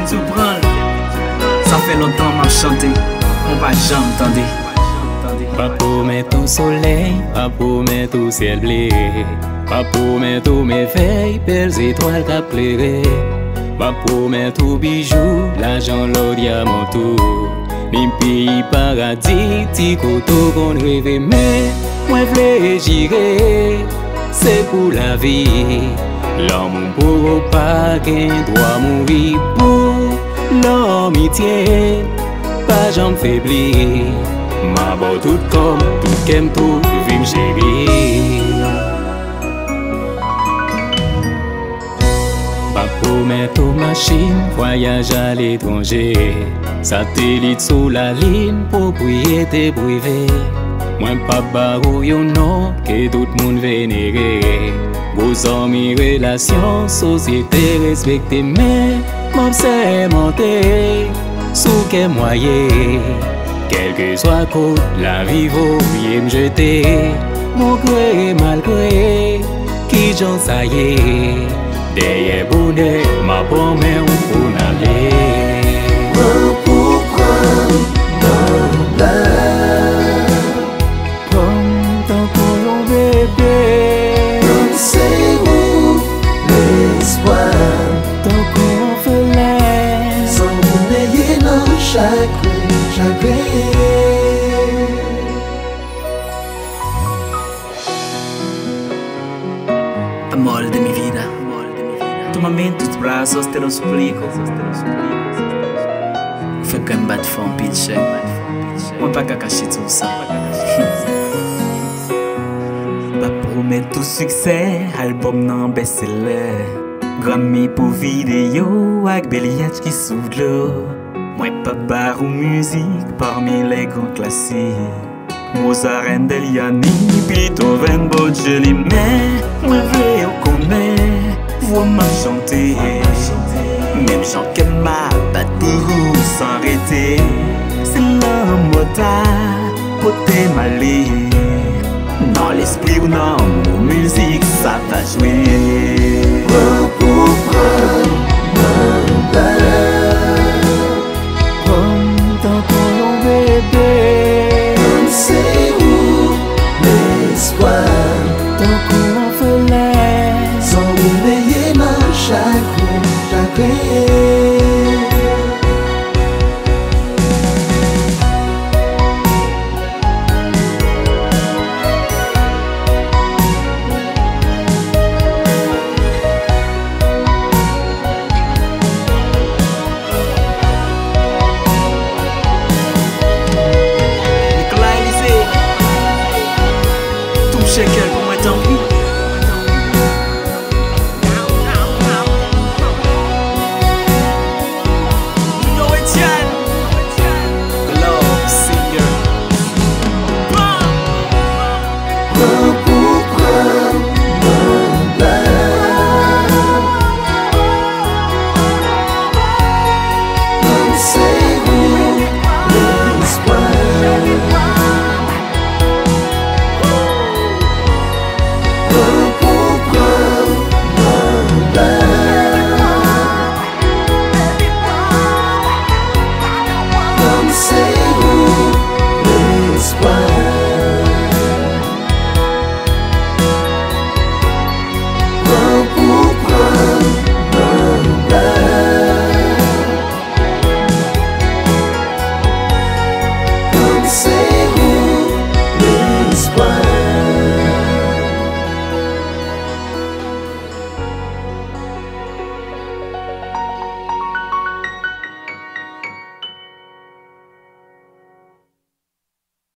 tout prendre. Ça fait longtemps m'a chanté, on va jamais entendre. Pas pour mettre au soleil, pas pour mettre au ciel bleu, pas pour mettre aux merveilles, belles étoiles qu'a pleuré, pas pour mettre aux bijoux, l'argent, l'or, diamant tout. Ni pays paradis, ti koto qu'on rêve, mais moi v'lais j'irai, c'est pour la vie. L'homme pour pas qu'un droit mourir pour l'amitié, pas jamais faiblir. Ma beau tout comme, tout qu'aime tout, vive chérie. Pas pour mettre aux machines, voyage à l'étranger, satellite sous la ligne, propriété privée. Moi pas barou yo non, que tout le monde vénéré. Vos amis, relations, société respectée, mais m'observe monter, sous quel moyen. Quel que soit côté, la vie vaut mieux me jeter. Mon gré, malgré, qui j'en ça y est. Derrière bonheur, ma promesse pour n'aller. Pourquoi non là? Comme tant qu'on bébé. Comme c'est où l'espoir? Tant qu'on fait l'air. Sans vous n'ayez non chagrin. Amor de mi vida, toma-me em tus braços, te lo explico. Foi quem bate fome, pitch. Moi pas cacher tout ça. Pas promettre tout succès, album non best-seller. Grammy pour vidéo, avec Béliage qui sous de l'eau. Moi pas bar ou musique parmi les grands classiques. Mozart, Handel, Yanni, Beethoven, Bocelli. Mais moi veux connaître, vois m'a chanter. Même chant que m'a battu sans arrêter. C'est l'homme motard, côté malé. Dans l'esprit ou dans nos musique, ça va jouer. Pourquoi non là? Comme tant qu'on bébé. C'est